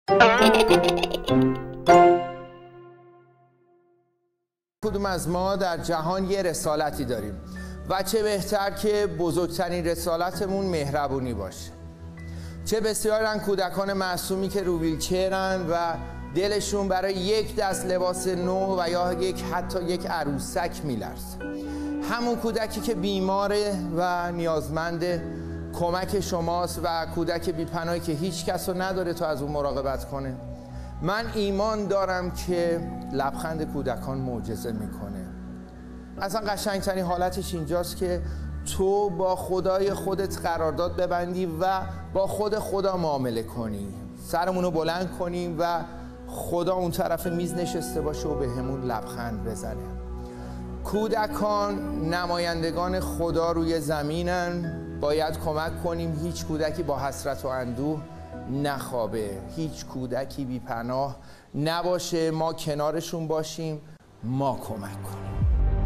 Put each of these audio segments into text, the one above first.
کدوم از ما در جهان یه رسالتی داریم و چه بهتر که بزرگترین رسالتمون مهربونی باشه. چه بسیارن کودکان معصومی که رو ویلچرن و دلشون برای یک دست لباس نو و یا حتی یک عروسک میلرزه. همون کودکی که بیماره و نیازمند کمک شماست و کودک بی‌پناهی که هیچ کس رو نداره تا از اون مراقبت کنه. من ایمان دارم که لبخند کودکان معجزه میکنه. اصلا قشنگترین حالتش اینجاست که تو با خدای خودت قرارداد ببندی و با خدا معامله کنی. سرمونو بلند کنیم و خدا اون طرف میز نشسته باشه و به همون لبخند بزنه. کودکان نمایندگان خدا روی زمینن. باید کمک کنیم هیچ کودکی با حسرت و اندوه نخوابه، هیچ کودکی بی پناه نباشه. ما کنارشون باشیم، ما کمک کنیم.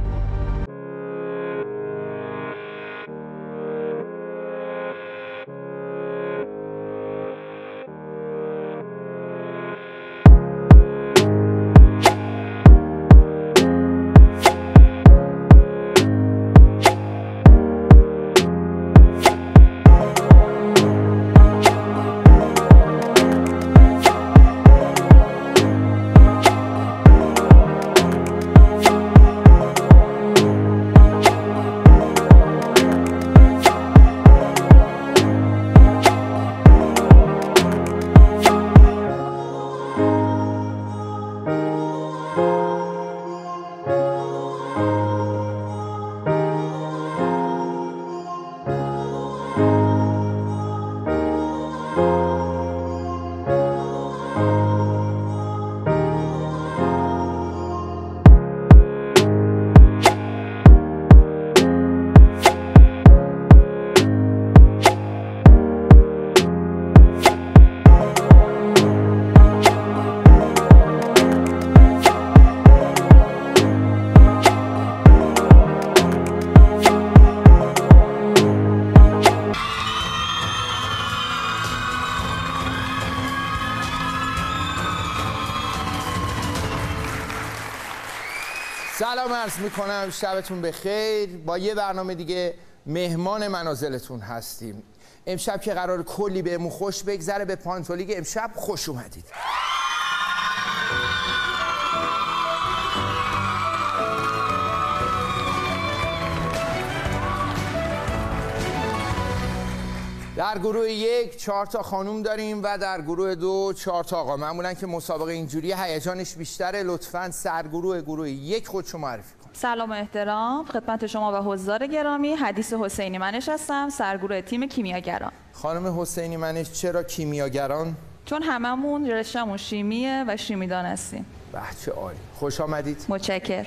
سلام عرض میکنم، شبتون بخیر. با یه برنامه دیگه مهمان منازلتون هستیم. امشب که قرار کلی بهمون خوش بگذره، به پانتولیگ امشب خوش اومدید. در گروه 1 4 تا خانوم داریم و در گروه 2 4 تا آقا. معمولا که مسابقه اینجوری هیجانش بیشتره. لطفاً سرگروه 1 خودشو معرفی کن. سلام و احترام خدمت شما و حضار گرامی. حدیث حسینی منش هستم، سرگروه تیم کیمیاگران. خانم حسینی منش، چرا کیمیاگران؟ چون هممون رشته‌مون شیمیه و شیمیدان هستیم. چه عالی، خوش آمدید. متشکر.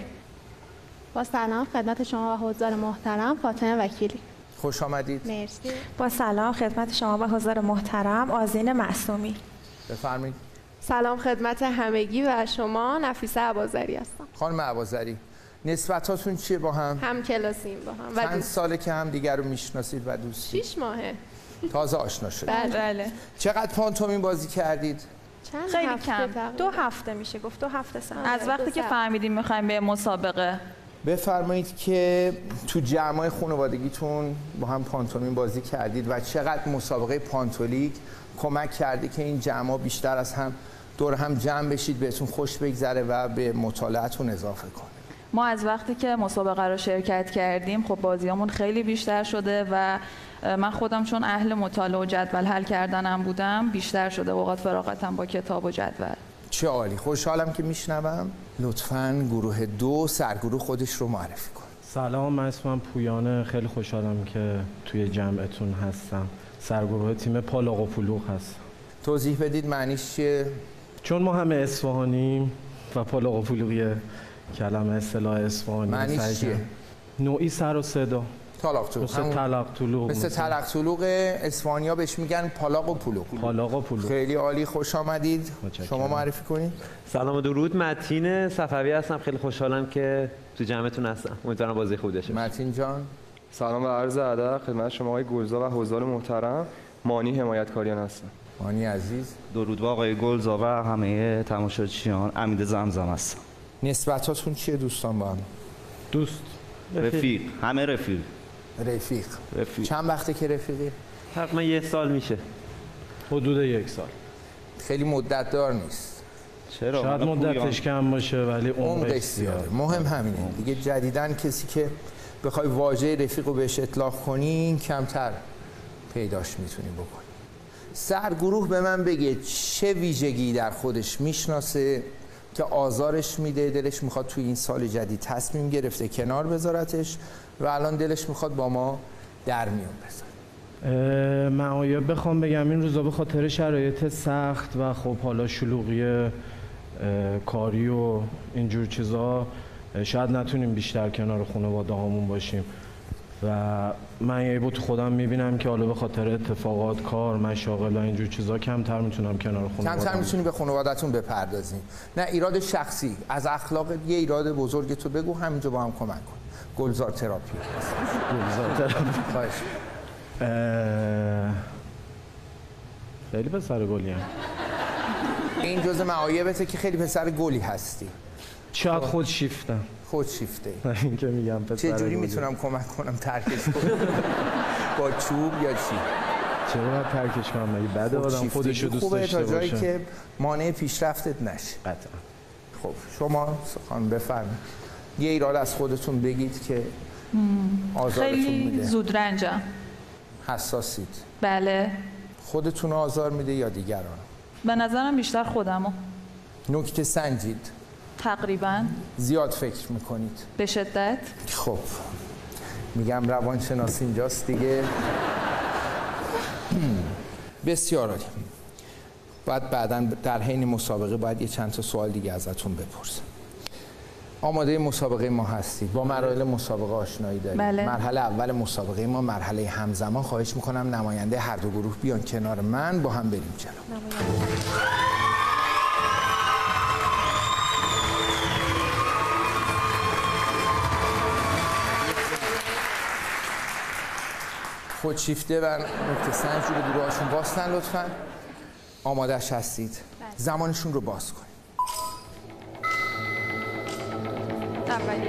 با سلام خدمت شما و حضار محترم، فاطمه وکیلی. خوش آمدید. مرسی. با سلام خدمت شما و حضار محترم، آذین معصومی. بفرمایید. سلام خدمت همگی و شما، نفیسه اباظری هستم. خانم اباظری، نسبتاتون چیه با هم؟ هم کلاسیم با هم. چند ساله که هم دیگر رو میشناسید و دوستی؟ 6 ماهه. تازه آشنا شدید. بله. چقدر پانتومین بازی کردید؟ خیلی کم. 2 هفته میشه گفت، 2 هفته سن. از وقتی که فهمیدیم میخوایم به مسابقه. بفرمایید که تو جمعای خانوادگیتون با هم پانتومین بازی کردید و چقدر مسابقه پانتولیگ کمک کرده که این جمعا بیشتر از هم دور هم جمع بشید، بهتون خوش بگذره و به مطالعتون اضافه کنه. ما از وقتی که مسابقه رو شرکت کردیم خب بازیامون خیلی بیشتر شده و من خودم چون اهل مطالعه و جدول حل کردنم بودم بیشتر شده اوقات فراغتم با کتاب و جدول. چه عالی، خوشحالم که میشنوم. لطفاً گروه 2 سرگروه خودش رو معرفی کن. سلام، من اسمم پویانه، خیلی خوشحالم که توی جمعتون هستم. سرگروه تیم پالاق و پلوغ هست. توضیح بدید معنیش چیه؟ چون ما همه اصفهانیم و پالاق و پلوغی کلمه اصطلاح اصفهانی. معنیش چیه؟ نوعی سر و صدا. طلاق طلوق. مثل طلاق طلوق. مثل طلاق طلوق اصفهانی‌ها بهش میگن پالاق و پلوغ. پالاق و پلوغ. خیلی عالی، خوش آمدید. شما معرفی کنید. سلام و درود، متین صفوی هستم. خیلی خوشحالم که تو جمعتون هستم. امیدوارم بازی خوبی داشته باشید. متین جان. سلام و عرض ادب خدمت شما آقای گلزار و حضار محترم. مانی حمایتکاریان هستم. مانی عزیز. درود به آقای گلزا و همه تماشاچیان. امید زمزم هستم. نسبتاتون چیه دوستان با هم؟ دوست. رفیق. همه رفیق. چند وقته که رفیقی؟ تقریبا 1 سال میشه. حدود 1 سال. خیلی مدت دار نیست. چرا؟ شاید مدتش کم باشه ولی عمقش زیاده. مهم همینه دیگه. جدیدن کسی که بخوای واژه رفیق رو بهش اطلاق کنی کمتر پیداش میتونی بکنی. سرگروه به من بگه چه ویژگی در خودش میشناسه که آزارش میده، دلش میخواد توی این سال جدید تصمیم گرفته کنار بذارتش و الان دلش میخواد با ما در میون بذاره. معایب بخوام بگم این روزا به خاطر شرایط سخت و خب حالا شلوغی کاری و اینجور چیزا شاید نتونیم بیشتر کنار خانواده هامون باشیم و من یه بود خودم میبینم که حالا به خاطر اتفاقات کار مشاغل و اینجور چیزا کمتر میتونم کنار خانواده. کمتر میتونی به خانواده‌تون بپردازین. نه ایراد شخصی، از اخلاق یه ایراد بزرگ تو بگو، همینجا با هم کمک کن. گلزار تراپی. گلزار تراپی. خواهش. خیلی پسر گلی هم. این جزء معایبته که خیلی پسر گلی هستی. شاید خود شیفتم. خود شیفته. این که میگم پسر چه جوری میتونم کمک کنم ترکش کنم؟ با چوب یا چی؟ چرا باید ترکش کنم؟ مگه بده آدم خودشو دوست داشته باشه؟ خوبه تا جایی که مانع پیشرفتت نشه. قطعا. خب شما خانم بفرمایید. یه ایراد از خودتون بگید که آزارتون میده. خیلی زود رنجم. حساسید. بله. خودتون آزار میده یا دیگران؟ به نظرم بیشتر خودمو. نکته سنجید. تقریبا. زیاد فکر میکنید. به شدت. خب میگم روانشناسی اینجاست دیگه. بسیار عالی. بعداً در حین مسابقه باید یه چند تا سوال دیگه ازتون بپرسم. آماده مسابقه ما هستید؟ با مراحل مسابقه آشنایی دارید؟ بله. مرحله اول مسابقه ما مرحله همزمان. خواهش میکنم نماینده هر دو گروه بیان کنار من، با هم بریم جلو. خودشیفته و نکته سنج رو به گروهاشون باستن لطفاً. آمادهش هستید؟ زمانشون رو باز کنید. اولی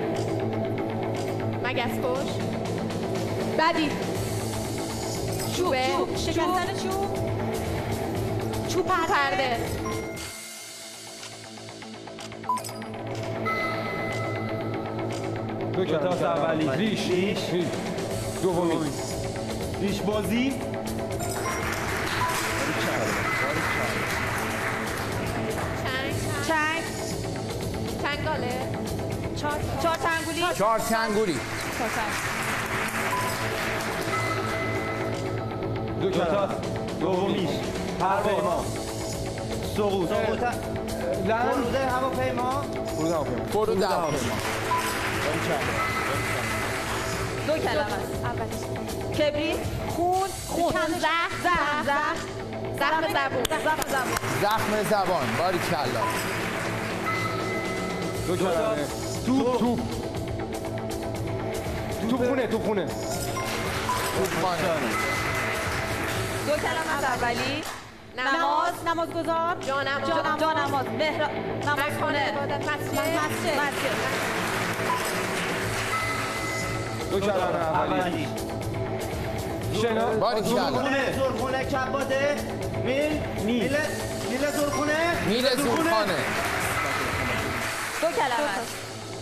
مگس کش. بعدی چوبه. شکستن چوب پرده. دو تا اولی. ریش. دومی. ریش بازی. چنگاله. 4 تنگولی. 4 تنگولی. دو تا دومیش. هواپیما. سقوط. فرود هواپیما. فرود هواپیما. دو کلمه است. اولیش کبریت. خون. زخم زبان. باریکلا. دو کلمه. توپخونه. توپخانه. دو کلمه است. اولی نمازگزار. جانماز. نمازخانه. مسجد. دو کلمه اولی. شنا. باریکلا. زورخونه. کباده. میل زورخانه. دو کلمه است.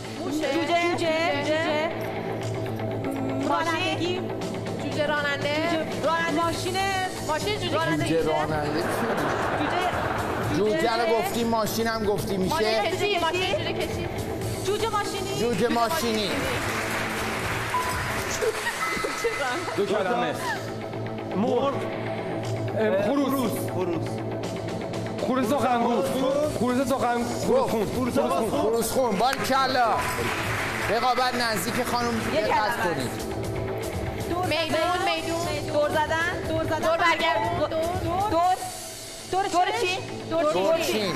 جوجه. رانندگی. جوجه راننده. ماشین جوجه راننده. جوجه رو گفتیم، ماشین هم گفتی میشه. جوجه ماشینی. دو کلمه. مرغ. خروس سخنگو. خروس خون. باریکلا. رقابت نزدیک خانم دقت کنید. میدون. دور زدن. دور برگردون. دور چین.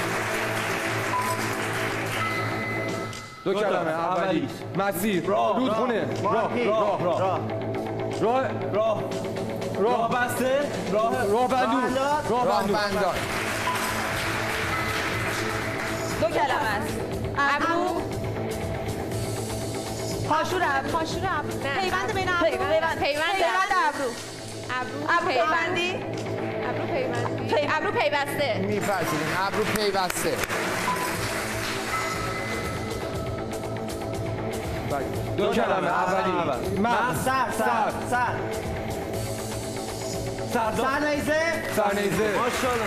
دو کلمه اولی. مسیر. رودخونه. راه. راه بسته. راه بندون. راه بندان. 2 کلمه است. ابرو. پاشور ابرو. پیوند بین ابرو. پیوند ابرو. ابرو پیوندی. ابرو پیوسته. میپذیریم. ابرو پیوسته. 2 کلمه اولی. مغز. سرنیزه. ماشاءالله.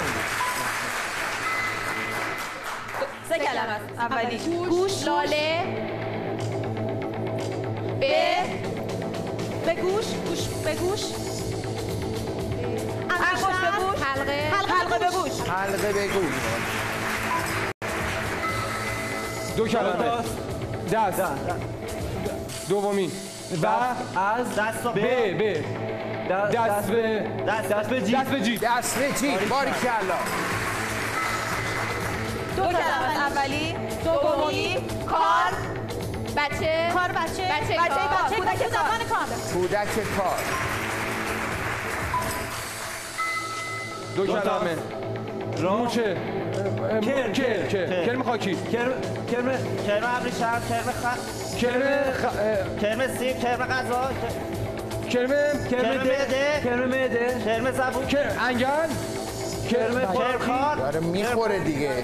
3 کلمه است. اولی گوش. لاله. به گوش. به گوش. انگشت به گوش. حلقه به گوش. حلقه به گوش. 2 کلمه. دست. دومی. و از دست به دست به جیب. دست به جیب. باریکلا. 2 کلمه است. اولی دومی کار. بچه. کودک کار. 2 کلمه. موچه. کرم خاکی. کرم ابریشم. کرم سیب. کرم غذا. کرم معده. کرم زبون. انگل. کرم خار. داره میخوره دیگه.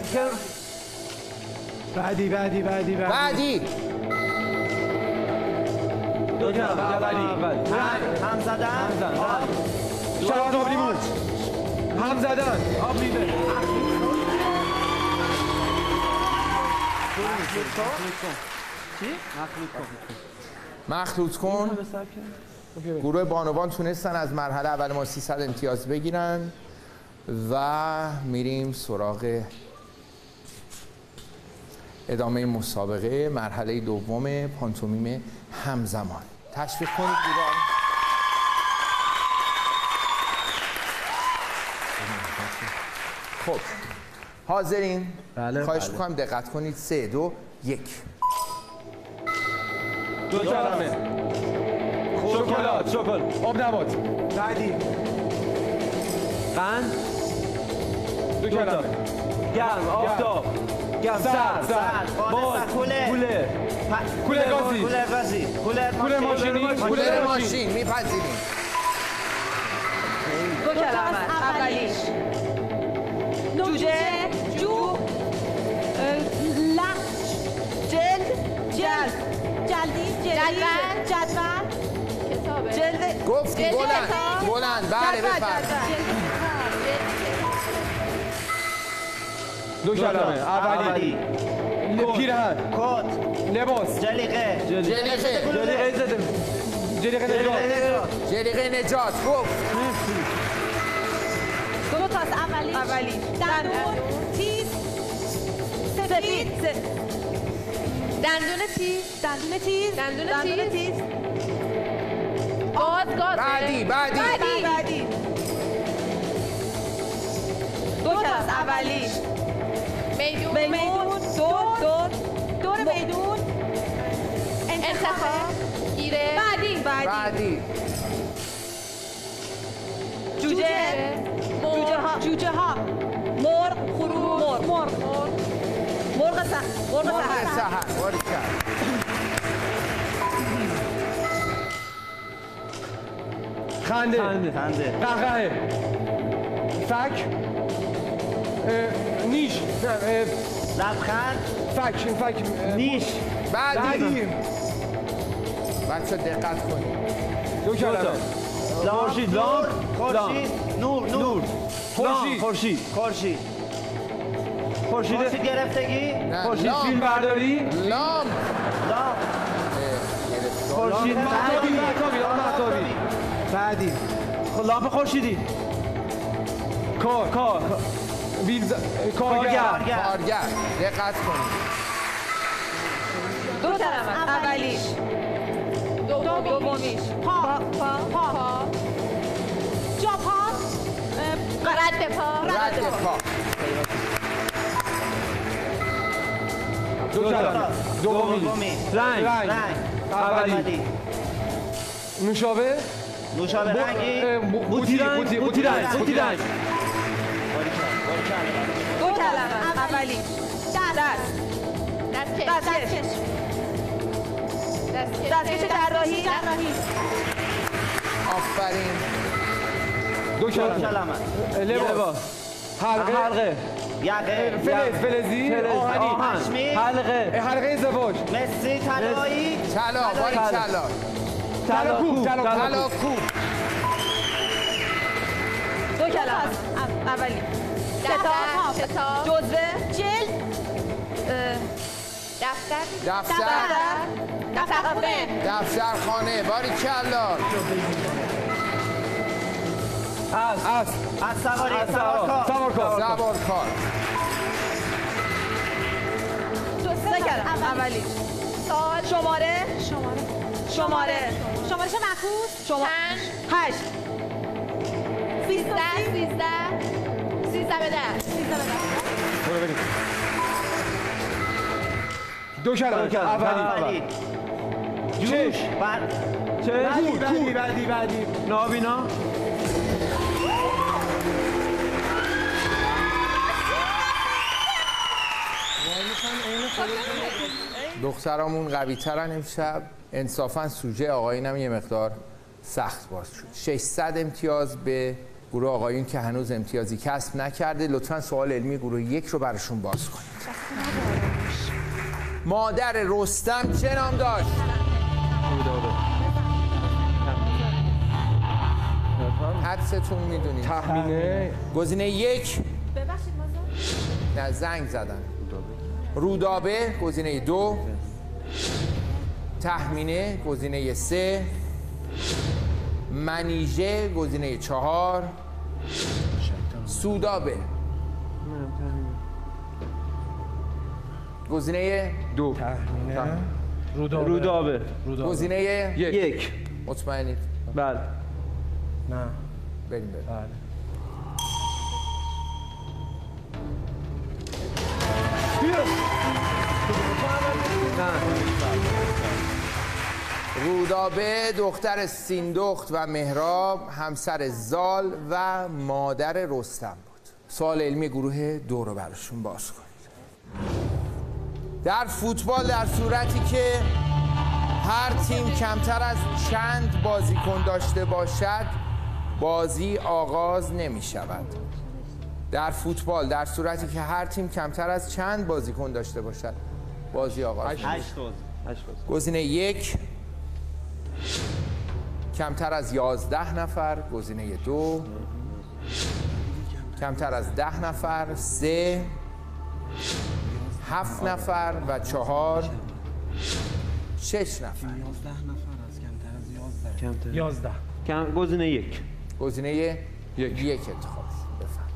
بعدی. بعدی. 2 کلمه. اولی. هم زدن. شراب آب لیمون. هم زدن. آب لیمون. مخلوط کن. گروه بانوان تونستن از مرحله اول ما 300 امتیاز بگیرن و میریم سراغ ادامه مسابقه مرحله دوم پانتومیم همزمان. تشویق کنید گروه. خب حاضرین؟ بله. خواهش میکنم دقت کنید. 3 2 1. 2 کلمه. شکلات. آب نبات. بعدی. قند. 2 کلمه. گرم. آفتاب. سرد. باز. کوله گازی. کوله ماشینی. کولر ماشین. میپذیریم. 2 کلمه است. اولی جوجه. جدول. جلد. گفتی بلند. بله بفرمایید. 2 کلمه. اولی پیرهن. کت. لباس. جلیقه. جلیقه نجات. گفت. 2 تاست. اولی دندون. تیز. سفید. دندون تیز. گاز. بعدی. 2 کلمه. اولی میدون. دور میدون. انتخاب. گیره. بعدی. جوجه ها. مرغ. خروس. مرغ سحر. باریکلا. خنده. قهقه. فک. نیش. لبخند. فک. نیش. بعدی. بچه دقت کنید. 2 کلمه. خورشید. لامپ. نور. خورشید. خورشید گرفتگی. خورشید فیلم برداری. لامپ. خورشید مهتابی. بعدی. لامپ خورشیدی. کار. کارگر. دقت کنید. 2 کلمه. اولیش. دومیش. پا. جا پا. رد پا. 2 کلمه. دومی. رنگ. اولی. نوشابه. نوشابه رنگی بوتی رنگ بوتی رنگ دو کلمه. اولی دستکش جراحی. آفرین. دو کلمه. لباس حلقه یقه فلزی آهنی حلقه ازدواج مسی طلایی طلا. باری طلا. طلا کوب. دو کلمه. اولی کتاب جزوه جلد دفترخانه. باری کلا. از سواری سوارکار. سه کلمه. اولی شماره معکوس 8 دو کلمه. اولی جوش بعدی نابینا دخترامون قوی ترن امشب. انصافا سوژه آقایونم یه مقدار سخت باز شد. 600 امتیاز به گروه آقایون که هنوز امتیازی کسب نکرده. لطفا سوال علمی گروه 1 رو براشون باز کنید. مادر رستم چه نام داشت؟ حدستون میدونید. تخمینه گزینه 1 نه زنگ زدن. رودابه. گزینه 2 تخمینه. گزینه 3 منیژه. گزینه 4 سودابه. گزینه 2 رودابه. گزینه 1 مطمئنید؟ بله. نه بریم. بله. رودابه دختر سیندخت و مهراب همسر زال و مادر رستم بود. سوال علمی گروه 2 رو براشون باز کنید. در فوتبال در صورتی که هر تیم کمتر از چند بازیکن داشته باشد بازی آغاز نمی شود. در فوتبال در صورتی که هر تیم کمتر از چند بازیکن داشته باشد بازی آغاز نمی شود. گزینه 1 کمتر از 11 نفر. گزینه 2 کمتر از 10 نفر. 3 7 نفر و 4 6 نفر. 11 گزینه 1 گزینه 1 انتخاب. بفهم.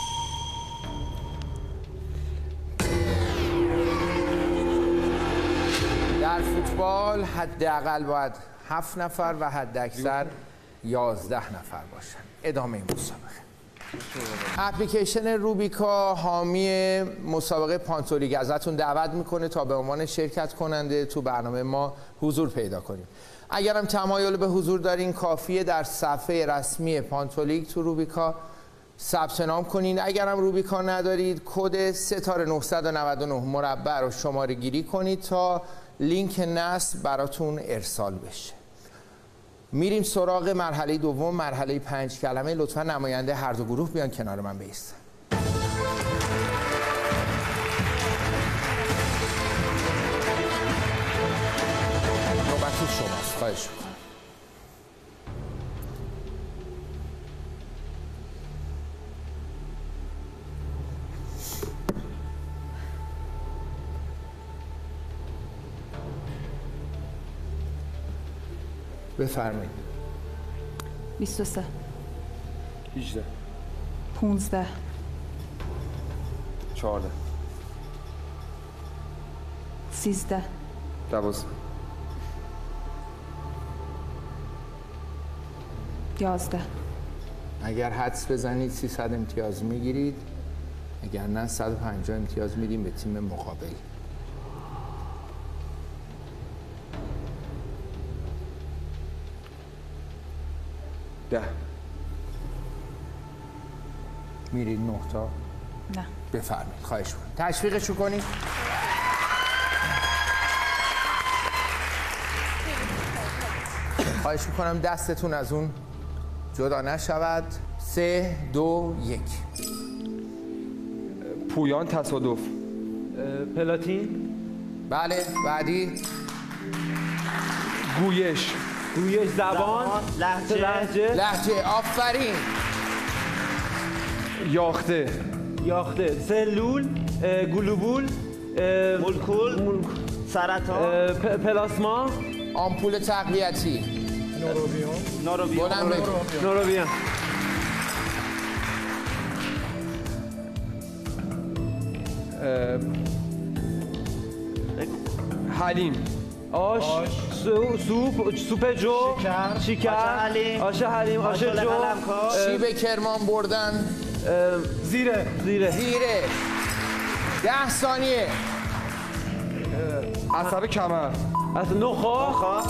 در فوتبال حداقل باید 7 نفر و حداکثر 11 نفر باشن. ادامه مسابقه. اپلیکیشن روبیکا حامی مسابقه پانتولیگ ازتون دعوت میکنه تا به عنوان شرکت کننده تو برنامه ما حضور پیدا کنید. اگرم تمایل به حضور دارین کافیه در صفحه رسمی پانتولیگ تو روبیکا ثبت نام کنین. اگرم روبیکا ندارید کد ستاره 999 مربع رو شماره گیری کنید تا لینک نصب براتون ارسال بشه. میریم سراغ مرحله دوم، مرحله 5 کلمه. لطفا نماینده هر دو گروه بیان کنار من بایستن. نوبت شماست. خواهش می‌کنم. بفرمایید. 23 18 15 14 13 12 11 اگر حدس بزنید 300 امتیاز میگیرید، اگر نه 150 امتیاز میدیم به تیم مقابل. 10. میرید 9 تا؟ نه. بفرمایید. خواهش می‌کنم. تشویقشون کنید. خواهش می‌کنم دستتون از اون جدا نشود. 3 2 1. پویان تصادف. پلاتین. بله. بعدی. گویش. گویش. زبان. لهجه. آفرین. یاخته. سلول. گلوبول. مولکول. سرطان. پلاسما. آمپول تقویتی. نوروبیان. حلیم. آش. سوپ جو. شکر. آش حلیم. آش جو. شیب کرمان بردن. زیره. 10 ثانیه. عصب کمر. نخاع.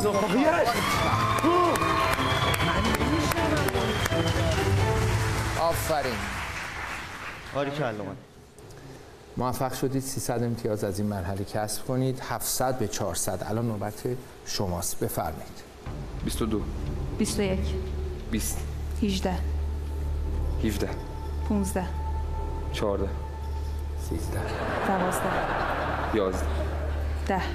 آفرین. باریکلا. موفق شدید 300 امتیاز از این مرحله کسب کنید. 700 به 400. الان نوبت شماست. بفرمایید. 22. 21. 20. 18. 17. 15. 14. 13. 12. 11. 10. 9.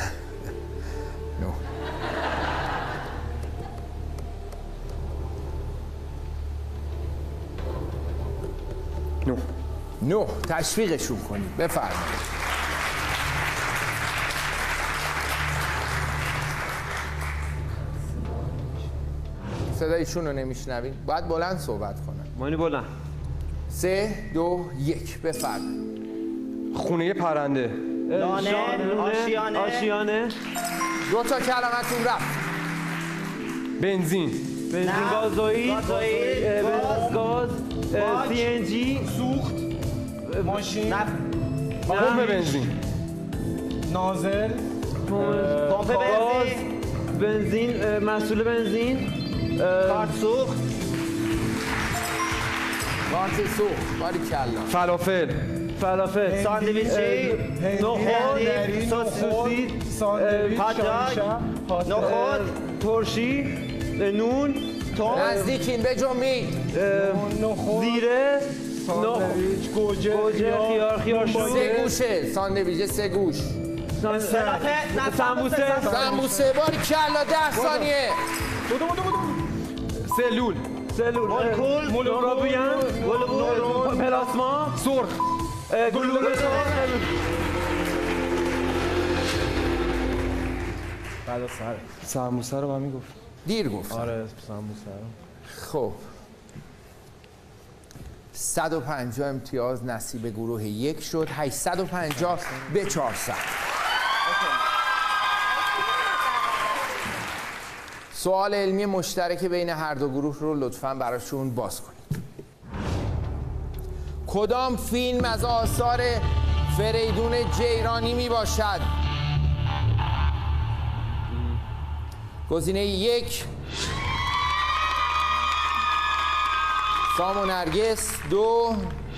9. تشویقشون کنید. بفرمایید. صدایشون رو نمیشنوین. باید بلند صحبت کنن. مانی بلند. 3 2 1. بفرمایید. خونه پرنده. لانه. آشیانه. 2 تا کلمتون رفت. بنزین. گازوئیل. گاز. CNG. سوخت. ماشین. پمپ بنزین. نازل. پمپ بنزین. مسئول بنزین. کارت سوخت. باریکلا. فلافل. ساندویچی. نخود. سوسیس. هات‌داگ. نخود. ترشی. نون. نزدیکین. بجنبید. زیره. گوجه. خیار. 3 گوشه. ساندویچ 3 گوش. سمبوسه. باریکلا. 10 ثانیه. سلول. مولکول. نوروبیان. پلاسما. سرخ. گلوبول. بعد از سمبوسه رو من میگفت. دیر گفت. آره سمبوسه. خب 150 امتیاز نصیب گروه 1 شد. 850 به 400. سوال علمی مشترک بین هر دو گروه رو لطفاً براشون باز کنید. کدام فیلم از آثار فریدون جیرانی می باشد؟ گزینه 1 سام و نرگس. 2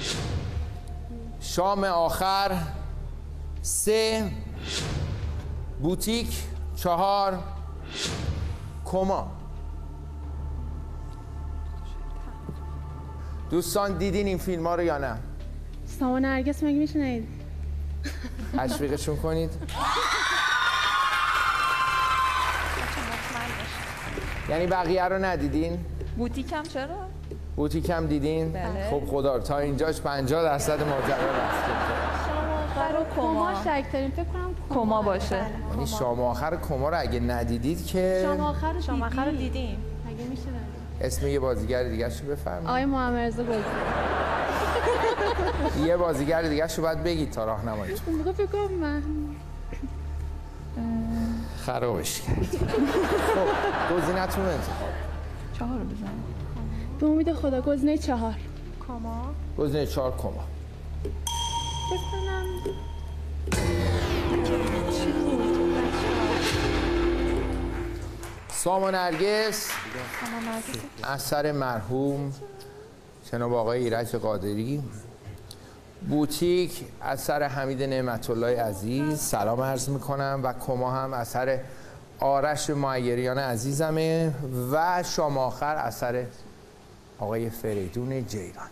شام آخر. 3 بوتیک. 4 کما. دوستان دیدین این فیلم ها رو یا نه؟ سام و نرگس مگه میشه ندید؟ تشویقشون کنید. یعنی بقیه رو ندیدین؟ بوتیکم چرا؟ بوتیکم دیدین؟ بله. خب خدا تا اینجاش 50% ماجرا رفت. آخر و کما شک داریم. فکر کنم کما باشه. یعنی شام آخر کما رو اگه ندیدید که شام آخر رو دیدیم. مگه میشه ندید؟ اسم یه بازیگر دیگه شو بفرمایید. آقای محمدرضا گلزی. یه بازیگر دیگه شو باید بگید تا راهنماییتون. اون موقع فکر کنم من خرابش کرد. خب گزینه‌تون انتخاب. 4 رو بزنیم. به امید خدا گزینه 4. گزینه 4 کما. فکر کنم سام و نرگس اثر مرحوم جناب آقای ایرج قادری. بوتیک اثر حمید نعمت الله عزیز، سلام عرض میکنم. و کما هم اثر آرش معیریان عزیزمه. و شام آخر اثر آقای فریدون جیران.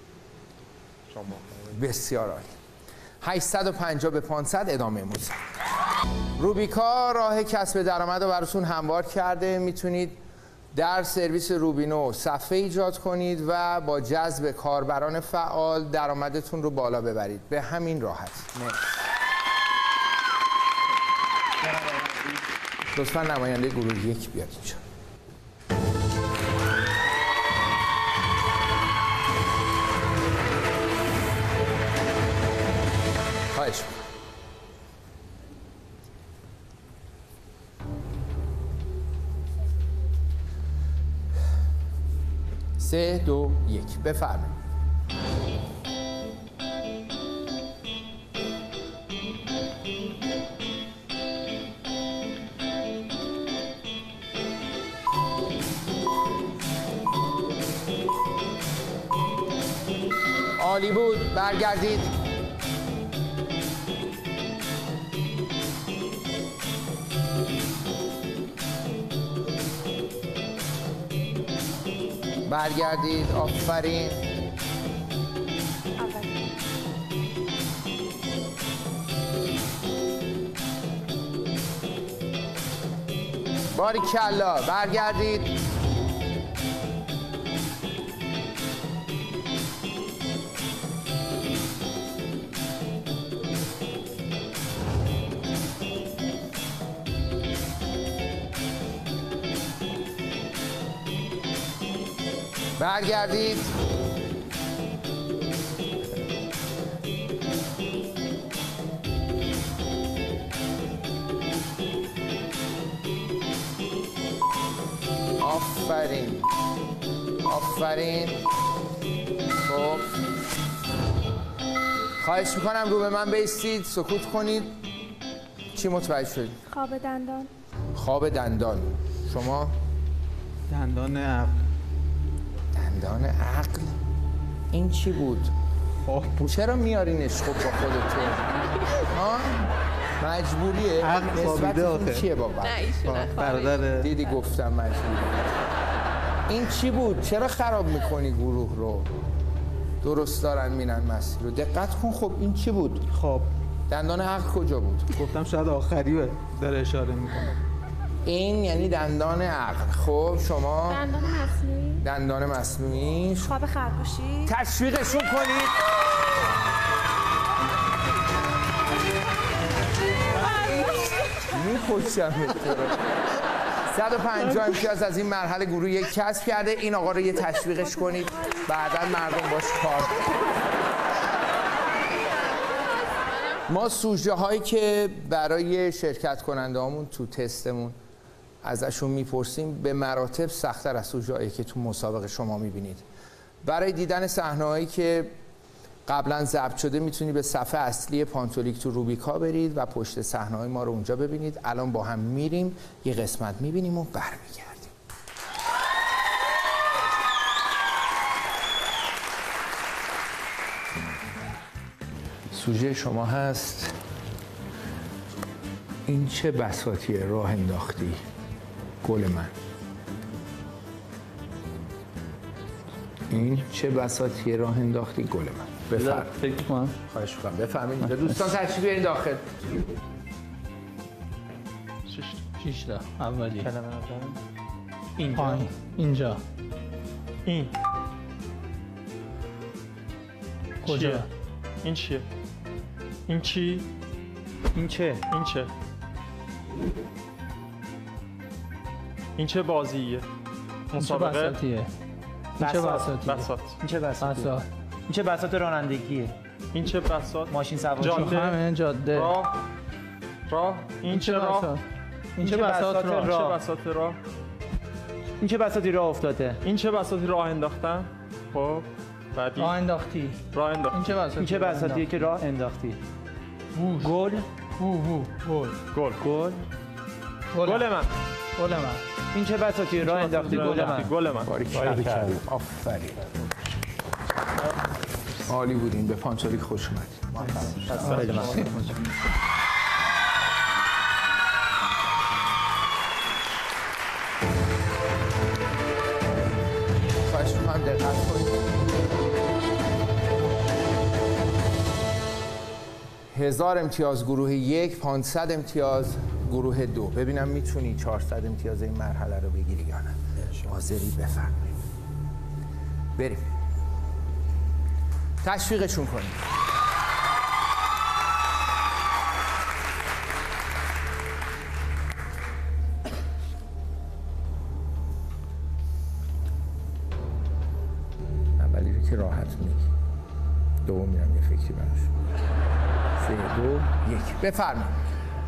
بسیار عالی. 850 به 500 ادامه موزیک. روبیکا راه کسب درآمد رو براتون هموار کرده. میتونید در سرویس روبینو صفحه ایجاد کنید و با جذب کاربران فعال درآمدتون رو بالا ببرید به همین راحت. لطفاً نماینده گروه 1 بیاد اینجا. خواهش می‌کنم. 3 2 1 بفرمایید. عالی بود. برگردید. برگردید. آفرین. باریکلا. برگردید. برگردید. آفرین. آفرین. خب خواهش میکنم رو به من بایستید، سکوت کنید. چی متوجه شدید؟ خواب دندان. خواب دندان. شما؟ دندان عقل. دندان عقل؟ این چی بود؟ خب چرا میارینش خب با خودتون؟ ها؟ مجبوریه؟ عقل خوابیده آخه. چیه بابا؟ نه ایشونه برادر. دیدی گفتم مجبوری. این چی بود؟ چرا خراب میکنی گروه رو؟ درست دارن میرن مسیر رو. دقت کن. خب این چی بود؟ خواب. دندان عقل کجا بود؟ گفتم شاید آخریه داره اشاره میکنه. این یعنی دندان عقل. خب شما؟ دندان مصنوعی. دندان مصنوعی. خواب خرگوشی. تشویقشون کنید. میپوشم 150 امتیاز از این مرحله گروه 1 کسب کرده. این آقا رو یه تشویقش کنید، بعدا مردم باش کار کنید. ما سوژه هایی که برای شرکت کننده هامون تو تستمون ازشون میپرسیم به مراتب سخت‌تر از سوژه هایی که تو مسابقه شما میبینید. برای دیدن صحنه هایی که قبلا ضبط شده میتونی به صفحه اصلی پانتولیک تو روبیکا برید و پشت صحنه‌های ما رو اونجا ببینید. الان با هم میریم یه قسمت میبینیم و برمیگردیم. سوژه شما هست. این چه بساطیه راه انداختی گل من. این چه بساطیه راه انداختی گل من. بفرمایید. فکر کنم. خواهش می‌کنم بفرمایید. دوستان تشریف بیارین داخل. 6 تا اولی. کلمه اینجا. پایین. اینجا. این. کجا؟ این چیه؟ این چی؟ این چه؟ این چه؟ این چه بازیه؟ مسابقه؟ این چه بساطیه؟ بساط. این چه بساطیه؟ بساط. این چه بساط رانندگیه؟ این چه بساط؟ ماشین سواری. جاده. همین جاده. راه. این چه راه؟ این چه بساط راه؟ چه بساط راه؟ این چه بساطی راه افتاده؟ این چه بساطی راه انداختن؟ خب بعدی راه انداختی. راه انداخت. این چه بساطی؟ این چه بساطیه که راه انداختی؟ گل. گل. گل. گل من. گل من. این چه بساطی راه انداختی گل من. گل من. باریکلا. آفرین. عالی بودین. به پانتوریک خوش اومدید. خیلی ممنون. خواهش می‌کنم دقت کنید. 1000 امتیاز گروه 1، 500 امتیاز گروه 2. ببینم میتونی 400 امتیاز این مرحله رو بگیری یا نه. حاضری؟ بفرمایید. بریم. تشویقشون کنیم. اولی رو که راحت میگی، دومی هم یه فکری براش. 3 2 1 بفرمایید.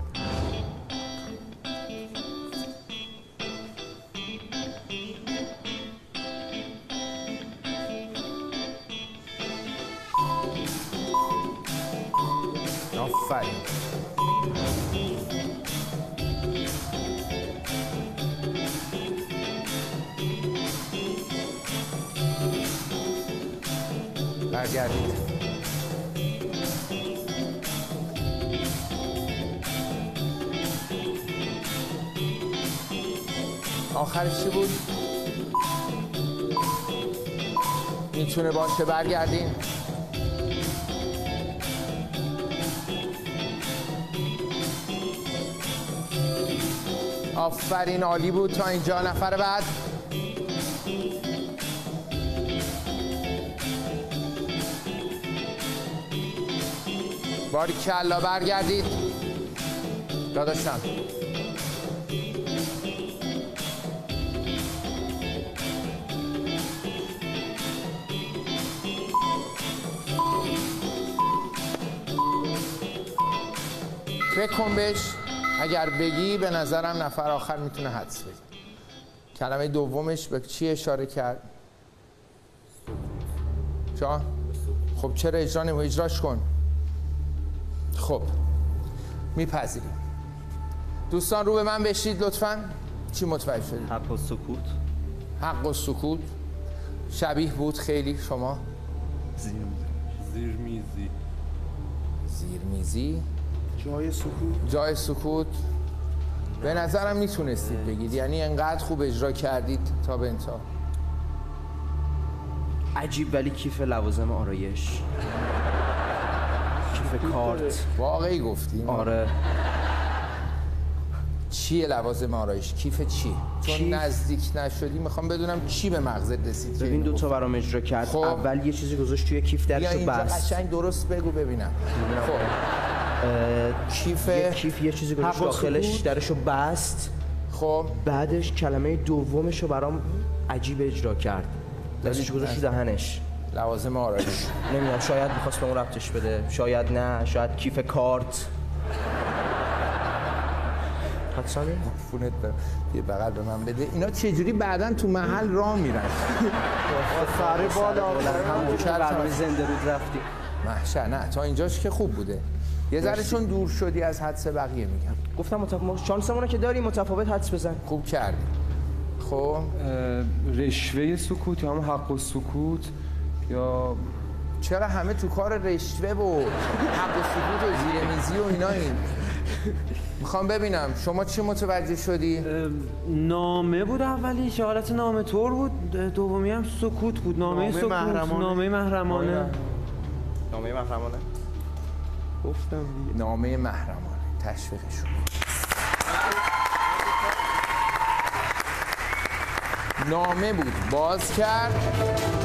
آفرین. برگردید. آخرش چی بود؟ میتونه باشه. برگردین. آفرین، عالی بود تا اینجا. نفر بعد. باریکلا. برگردید. داداشم. فکر کن بهش. اگر بگی به نظرم نفر آخر میتونه حدس بزنه. کلمه دومش به چی اشاره کرد؟ جان؟ خب چرا اجرا نمی؟ اجراش کن. خب میپذیریم. دوستان رو به من بشید لطفاً. چی متوجه شدید؟ حق و سکوت. حق و سکوت. شبیه بود خیلی. شما؟ زیرمیزی. زیرمیزی. جای سکوت. جای سکوت. به نظرم میتونستید بگید، یعنی انقدر خوب اجرا کردید تا به انتها. عجیب ولی کیف لوازم آرایش. کیف کارت. واقعی گفتیم. آره. چیه لوازم آرایش؟ کیف چی؟ چون نزدیک نشدی میخوام بدونم چی به مغزت رسید. ببین دو تا برام اجرا کرد. خب. اول یه چیزی گذاشت توی کیف درشو بست. قشنگ درست بگو ببینم. خب کیف یه چیزی گذاشت داخلش درشو بست. خب بعدش کلمه دومش رو برام عجیب اجرا کرد. دستش گذاشت دهنش. لوازم آرایش. نمیدونم، شاید می‌خواست به اون ربطش بده، شاید نه، شاید کیف کارت. حدسانی؟ فونت یه بغل به من بده. اینا چجوری بعداً تو محل راه میرن؟ سر بالا برنامه زنده رود رفتی. محشر. نه تا اینجاش که خوب بوده. یه ذره چون دور شدی از حدس بقیه میگم. گفتم شانسمونه که داری متفاوت حدس بزن. خوب کردی. خب رشوه سکوت یا هم حق و سکوت یا چرا همه تو کار رشوه و حق و سکوت و زیرمیزی و اینا این؟ میخوام ببینم شما چی متوجه شدی؟ نامه بود اولیش، حالت نامه طور بود. دومی هم سکوت بود. نامه سکوت. نامه محرمانه. نامه محرمانه. گفتم نامه محرمانه. تشویقشون. نامه بود باز کرد.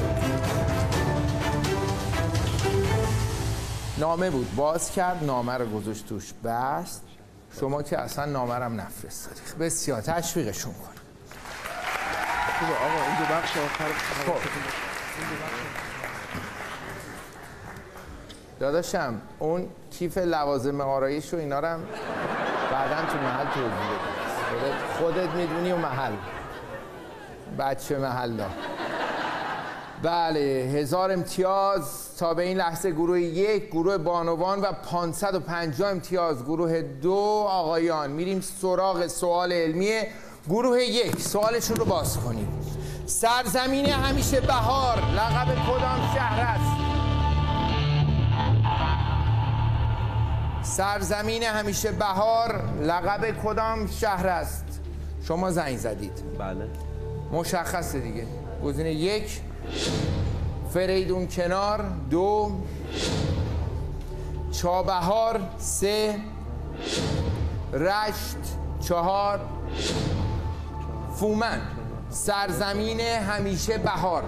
نامه بود باز کرد، نامه رو گذاشت توش بست. شما که اصلا نامه رو هم نفرستادی. بسیار تشویقشون کن. خوبه آقا این دو بخش آخر. داداشم اون کیف لوازم آرایش و اینا رو هم بعداً تو محل توضیح بده. خودت میدونی و محل بچه محله. بله 1000 امتیاز تا به این لحظه گروه 1 گروه بانوان و 550 امتیاز گروه 2 آقایان. میریم سراغ سوال علمی گروه یک سوالشون رو باز کنید. سرزمین همیشه بهار لقب کدام شهر است؟ سرزمین همیشه بهار لقب کدام شهر است؟ شما زنگ زدید. بله. مشخصه دیگه. گزینه 1 فریدون کنار، 2 چابهار، 3 رشت، 4 فومن. سرزمین همیشه بهار.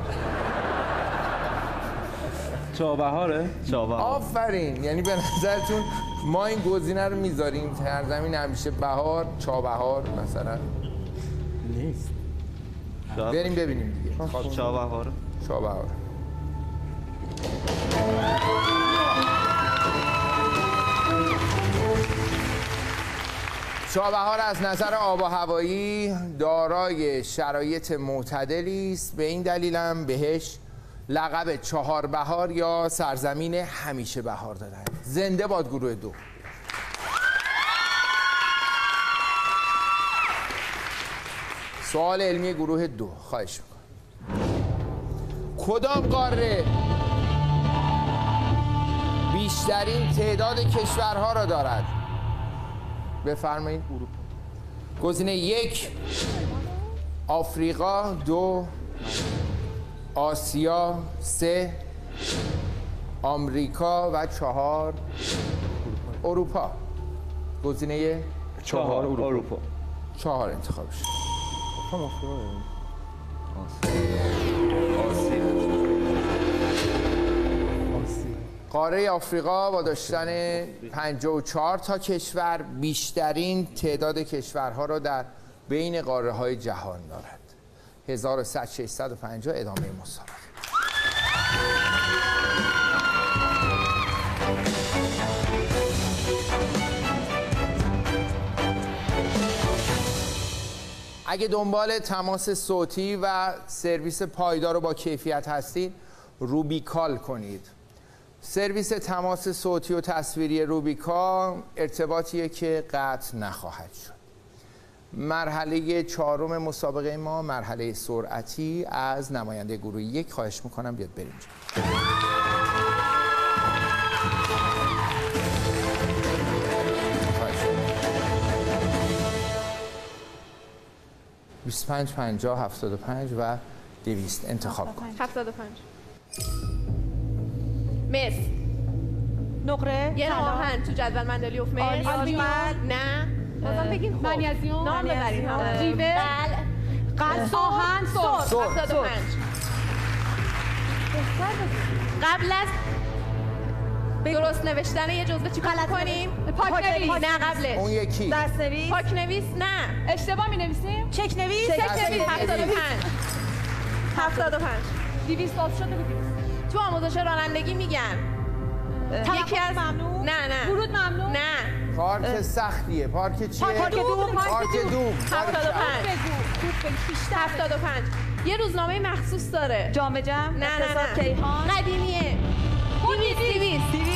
چابهاره؟ چابهار. آفرین. یعنی به نظرتون ما این گزینه رو میذاریم سرزمین همیشه بهار، چابهار مثلا؟ نیست. بریم ببینیم دیگه. خب چابهار. چابهار. چابهار از نظر آب و هوایی دارای شرایط معتدلی است، به این دلیلم بهش لقب چهار بهار یا سرزمین همیشه بهار دادن. زنده باد گروه 2. سوال علمی گروه 2. خواهش میکنم. کدام قاره بیشترین تعداد کشورها را دارد؟ بفرمایید. اروپا. گزینه 1 آفریقا، 2 آسیا، 3 آمریکا و 4 اروپا. گزینه 4 اروپا. 4 انتخاب شد. قاره آفریقا با داشتن 54 تا کشور بیشترین تعداد کشورها را در بین قاره های جهان دارد. 1650 ادامه مسابقه. اگه دنبال تماس صوتی و سرویس پایدار و با کیفیت هستید، روبیکال کنید. سرویس تماس صوتی و تصویری روبیکا ارتباطیه که قطع نخواهد شد. مرحله 4 مسابقه ما مرحله سرعتی از نماینده گروه 1 خواهش میکنم بیاد بریم. 25 50 75 و 200 انتخاب کنید. 75 مس نقره یه آهن تو جدول مندلیوف مس آلومین نه بازم بگین خب منیزیم نام ببرین جیوه قلب آهن سرخ 75 قبل از درست نوشتن یه جزوه چیکار کنیم؟ پاک نویس. نه قبلش اون یکی دست نویس. پاک نویس نه اشتباه می نویسیم؟ چک نویس. چک نویس 75 200 باز شده بود. تو آموزش رانندگی میگن یکی از ممنوع. نه ورود ممنوع. نه پارک سختیه. پارک چیه؟ پارک دوم. 75 یه روزنامه مخصوص داره. جام جم. نه کیهان. قدیمیه. 200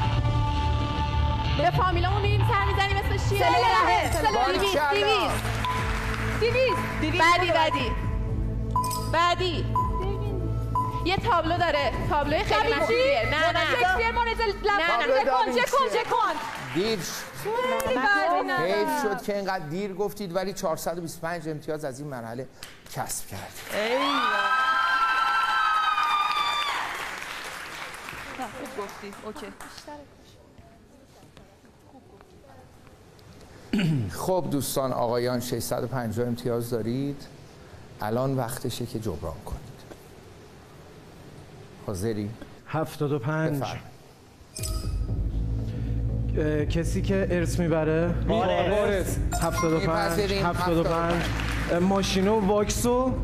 به فامیلامون میریم سر میزنیم اسمش چیه؟ بعدی یه تابلو داره. تابلوی خیلی مشهوریه. نه دیر حیف شد که اینقدر دیر گفتید ولی 425 امتیاز از این مرحله کسب کردید. خوب گفتی. اوکی. خب دوستان آقایان 650 امتیاز دارید. الان وقتشه که جبران کنید. حاضری؟ 75 کسی که ارث میبره وارث 75 ماشینو واکسو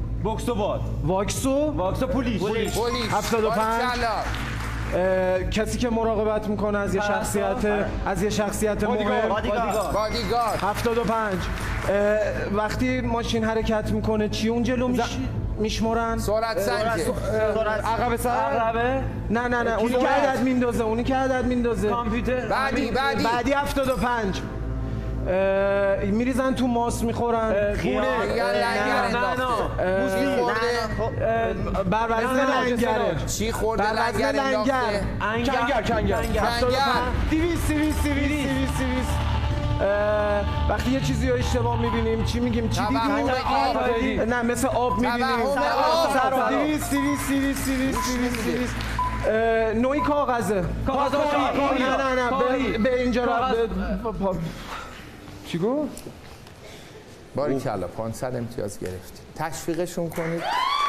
پلیس 75 کسی که مراقبت میکنه از یه شخصیت مهم بادیگارد 75 وقتی ماشین حرکت میکنه چی اون جلو میشمرن؟ سرعت سنجه. عقب سر؟ نه اونی که عدد میندازه کامپیوتر. بعدی 75 میریزن تو ماست میخورن. خونه لنگر انداخته. چی خورده؟ بروزه لنگره. چی خورده لنگر انداخته؟ کنگر. 200 وقتی یه چیزی رو اشتباه میبینیم چی میگیم؟ چی دیدیم؟ نه مثل آب میبینیم. 200 نوعی کاغذه. نه به اینجا چی گفت؟ باریکلا 500 امتیاز گرفتید. تشویقشون کنید.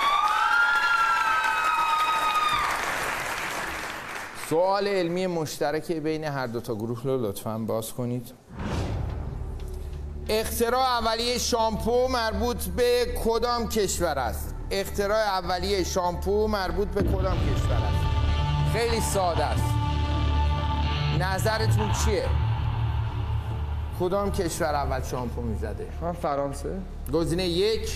سوال علمی مشترک بین هر دو تا گروه رو لطفاً باز کنید. اختراع اولیه شامپو مربوط به کدام کشور است؟ اختراع اولیه شامپو مربوط به کدام کشور است؟ خیلی ساده است. نظرتون چیه؟ کدام کشور اول شامپو میزده؟ من فرانسه. گزینه 1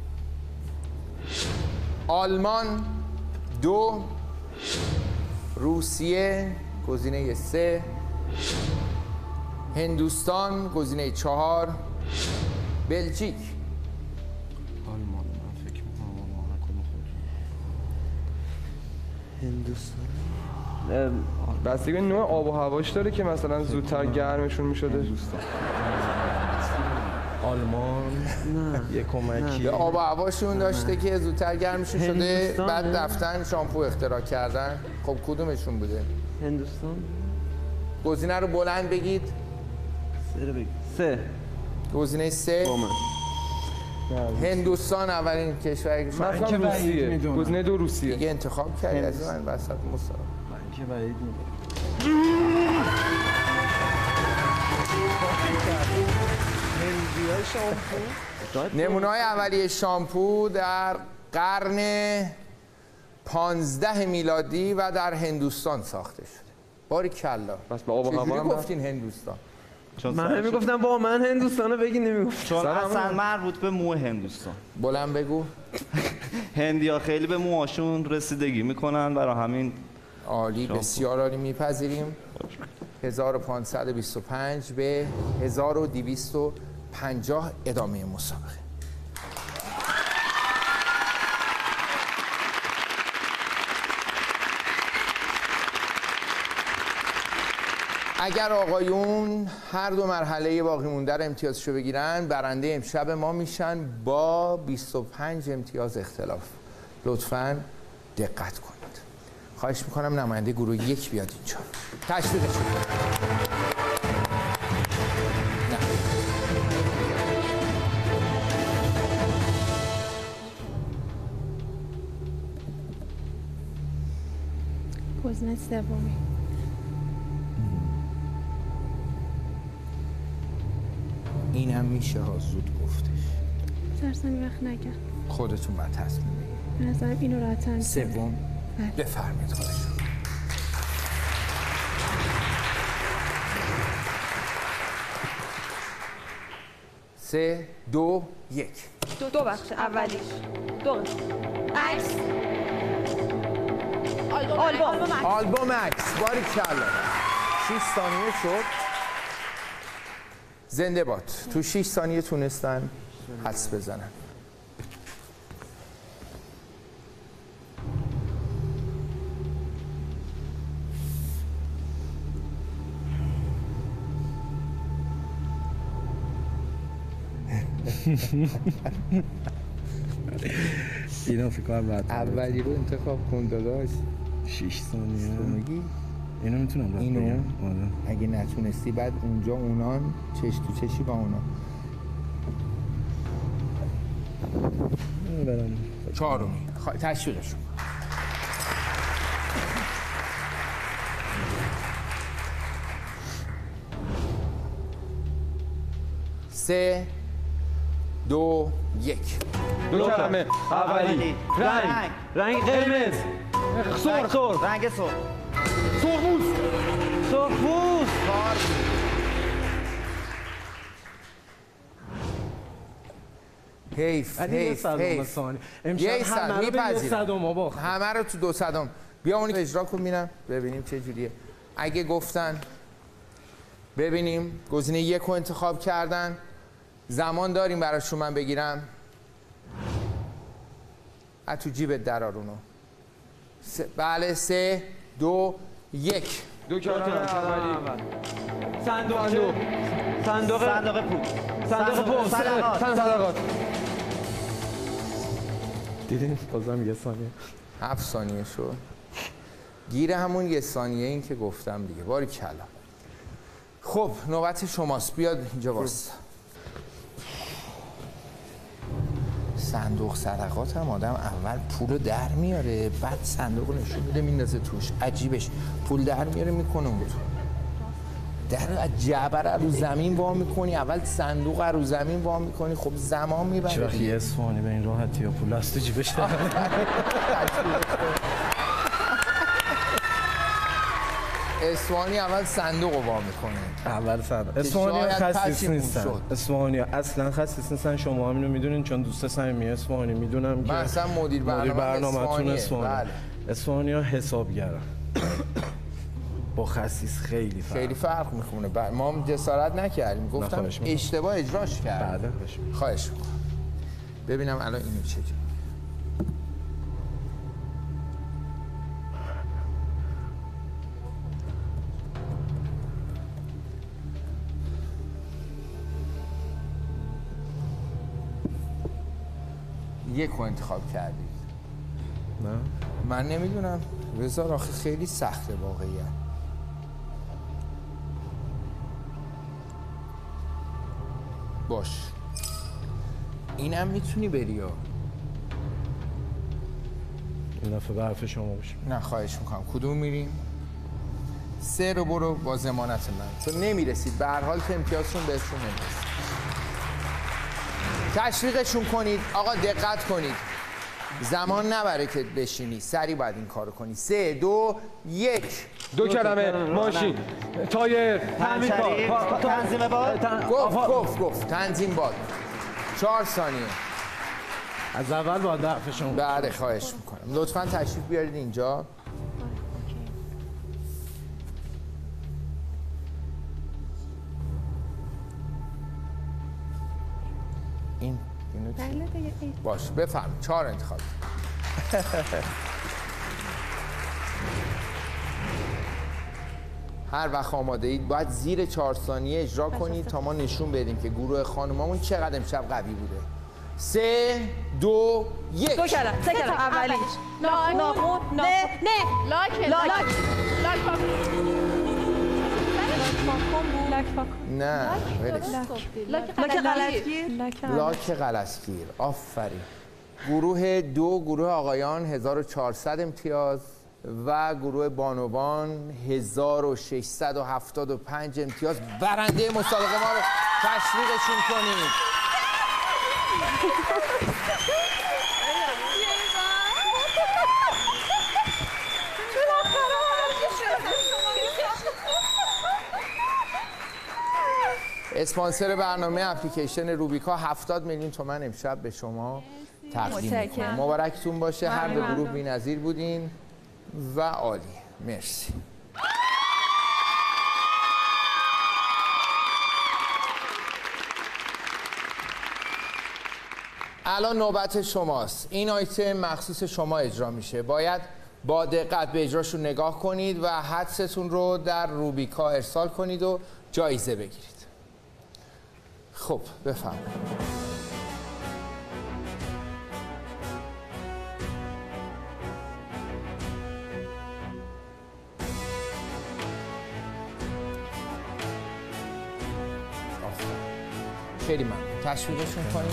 آلمان، 2 روسیه، گزینه 3 هندوستان، گزینه 4 بلژیک. آلمان. من فکر میکنم آلمان کدوم هندوستان. بستگی به نوع آب و هواش داره که مثلا زودتر گرمشون میشده. آلمان نه یه کمکی به آب و هواشون داشته که زودتر گرمشون شده، بعد رفتن شامپو اختراع کردن. خب کدومشون بوده؟ هندوستان. گزینه رو بلند بگید. 3 گزینه 3 هندوستان اولین کشوری که من که روسیه. گزینه 2 روسیه. دیگه انتخاب کردی از من وسط مسابقه. من که بعید میدونم. نمونه‌های اولیه شامپو در قرن 15 میلادی و در هندوستان ساخته شده. باریکلا. بس با آب و هوا چجوری هم گفتین هندوستان؟ من میگفتم با من هندوستانو بگی نمیگفتم. چون اصلا مربوط به مو هندوستان. بلند بگو. هندیا خیلی به موهاشون رسیدگی میکنن، برای همین عالی، بسیار عالی، میپذیریم. 1525 به 1250 ادامه مسابقه. اگر آقایون هر دو مرحله باقی مونده رو امتیازشو بگیرن، برنده امشب ما میشن با 25 امتیاز اختلاف. لطفاً دقت کنید. خواهش میکنم نماینده گروه 1 بیاد اینجا. تشویقش کنید. گزینه 3 این هم میشه ها، زود گفتش. سرسانی وقت نکرد. خودتون باید تصمیم بگیرید. به نظرم اینو راحت‌تر. 3 بفرمایید خواهش. 3 2 1 دو بخش اولیش 2 عکس آلبوم عکس. باریکلا. 6 ثانیه شد. زنده باد. تو 6 ثانیه تونستن حدس بزنن. اینا فکر کنم راحت اولی رو انتخاب کن داداش. 6 ثانیه میگی؟ اینو میتونم راحت اینو بگم؟ اگه نتونستی بعد اونجا اونان چش تو چشی با اونا. برم چهارمی. تشویقشون. سه دو یک. دو کلمه. اولی. رنگ قرمز. سرخ. رنگ سرخ. سرخپوست. حیف. یه سر میپذیرم. همه رو تو 200. بیا اونی که اجرا کن ببینم چه جوریه. اگه گفتن ببینیم گزینه 1 رو انتخاب کردن. زمان داریم براشون من بگیرم؟ تو جیبت درارونو. بله 3 2 1. دکتر صندوق پول. صدقات. دیدین بازم 1 ثانیه. 7 ثانیه شد. گیر همون 1 ثانیه این که گفتم دیگه. باری کلا. خب نوبت شماست. بیاد اینجا واسه. صندوق صدقات هم آدم اول پول در میاره، بعد صندوق نشون میده میندازه توش. عجیبش پول در میاره میکنه اون تو در جعبه رو زمین وا میکنی، اول صندوق رو زمین وا میکنی. خب زمان میبره. چه وقتی اصفهانی به این راحتی یا پول است جیبش در اصفهانی اول صندوق رو وا میکنه. اول صندوق. اصفهانی خصیص نیستن. اصفهانی اصلا خصیص نیستن. شما همینو میدونین چون دوست صمیمی اصفهانی میدونم که من اصلا مدیر برنامه‌تون اصفهانی. اصفهانی‌ها حسابگرن. با خصیص خیلی فرق میکنه. ما هم جسارت نکردیم، گفتم اشتباه اجراش کرد. خواهش میکنم. ببینم الان اینو چه جوری. یک رو انتخاب کردید. نه من نمیدونم. بذار آخه خیلی سخته واقعیت. باش اینم میتونی بری ها. این دفعه به حرف شما باشه. نه خواهش میکنم. کدوم میریم؟ 3 رو برو با ضمانت من، چون نمیرسید به هر حال که امتیازشون بهشون نمیرسید. تشویقشون کنید. آقا دقت کنید، زمان نبره که بشینی، سریع باید این کارو کنی. 3 2 1. 2 کلمه. ماشین، تایر، تامین کار، تنظیم باد. گفت تنظیم باد. 4 ثانیه. از اول باید حرفشون. بله خواهش میکنم. لطفاً تشریف بیارید اینجا. اینو باش بفهم. 4 انتخاب. هر وقت آماده اید باید زیر 4 ثانیه اجرا کنید تا ما نشون بدیم که گروه خانومامون چقدر امشب قوی بوده. 3 2 1. 2 کلمه. 3 کلمه. اولیش ناخون. نه لاک غلسگیر. آفرین. گروه 2 گروه آقایان 1400 امتیاز و گروه بانوان 1675 امتیاز. برنده مسابقه ما رو تشویقشون کنید. اسپانسر برنامه اپلیکیشن روبیکا 70 میلیون تومان امشب به شما تقدیم میکنه. مبارکتون باشه. هر دو گروه بی‌نظیر بودین و عالی. مرسی. الان نوبت شماست. این آیتم مخصوص شما اجرا میشه. باید با دقت به اجراشون نگاه کنید و حدستون رو در روبیکا ارسال کنید و جایزه بگیرید. خب بفرمایید. خیلی ممنون. تشویقشون کنید.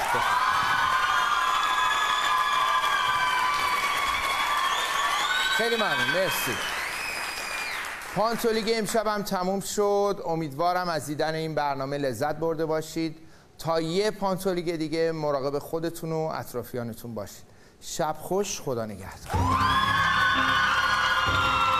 خیلی ممنون. مرسی. پانتولیگ امشب هم تموم شد. امیدوارم از دیدن این برنامه لذت برده باشید. تا یه پانتولیگ دیگه مراقب خودتون و اطرافیانتون باشید. شب خوش. خدا نگهدار.